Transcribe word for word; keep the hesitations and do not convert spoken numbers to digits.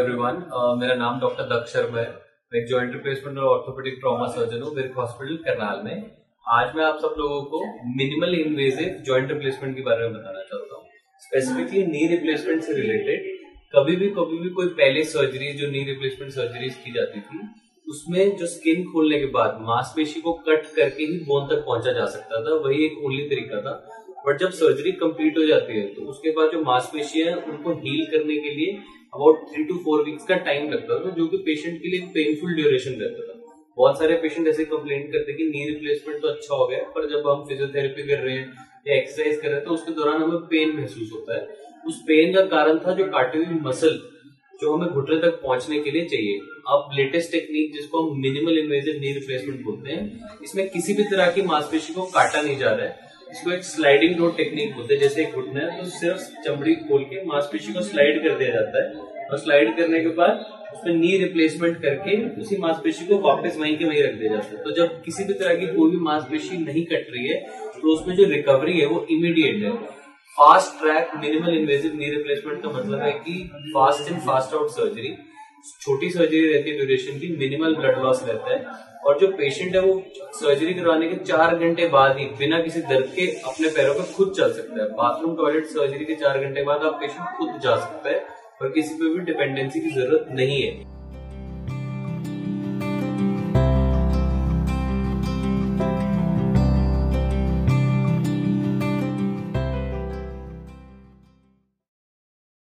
Everyone, मेरा नाम doctor दक्ष शर्मा है। मैं एक जॉइंट रिप्लेसमेंट और ऑर्थोपेडिक ट्रॉमा सर्जन हूँ विर्क हॉस्पिटल करनाल में। आज मैं आप सब लोगों को मिनिमल इन्वेजिव जॉइंट रिप्लेसमेंट के बारे में बताना चाहता हूँ। स्पेसिफिकली नी रिप्लेसमेंट से रिलेटेड कभी भी कभी भी कोई पहले सर्जरी जो नी रिप्लेसमेंट सर्जरीज की जाती थी, उसमें जो स्किन खोलने के बाद मांसपेशी को कट करके ही बोन तक पहुंचा जा सकता था। वही एक ओनली तरीका था। बट जब सर्जरी कंप्लीट हो जाती है तो उसके बाद जो मांसपेशियां हैं उनको हील करने के लिए about three two four weeks का टाइम लगता था, जो कि पेशेंट के लिए एक पेनफुल ड्यूरेशन रहता था। बहुत सारे पेशेंट ऐसे कंप्लेंट करते कि नी रिप्लेसमेंट तो अच्छा हो गया, पर जब हम फिजियोथेरेपी कर रहे हैं या एक्सरसाइज कर रहे हैं तो उसके दौरान हमें पेन महसूस होता है। उस पेन का कारण था जो काटी हुई मसल जो हमें घुटने तक पहुंचने के लिए चाहिए। अब लेटेस्ट टेक्निक जिसको हम मिनिमल इन्वेजिव नी रिप्लेसमेंट बोलते हैं, इसमें किसी भी तरह की मांसपेशी को काटा नहीं जा रहा है। इसको एक स्लाइडिंग डोर टेक्निक बोलते हैं। जैसे एक घुटना है तो सिर्फ चमड़ी खोल के मांसपेशी को स्लाइड कर दिया जाता है और स्लाइड करने के बाद उसमें नी रिप्लेसमेंट करके उसी मांसपेशी को वापस वहीं के वहीं रख दिया जाता है। तो जब किसी भी तरह की कोई भी मांसपेशी नहीं कट रही है तो उसमें जो रिकवरी है वो इमीडिएट है। Fast track minimal invasive knee replacement का मतलब है कि fast in fast out surgery, छोटी सर्जरी रहती है ड्यूरेशन की, मिनिमल ब्लड लॉस रहता है और जो पेशेंट है वो सर्जरी करवाने के चार घंटे बाद ही बिना किसी दर्द के अपने पैरों पर खुद चल सकता है। बाथरूम टॉयलेट सर्जरी के चार घंटे बाद आप पेशेंट खुद जा सकता है और किसी पे भी डिपेंडेंसी की जरूरत नहीं है।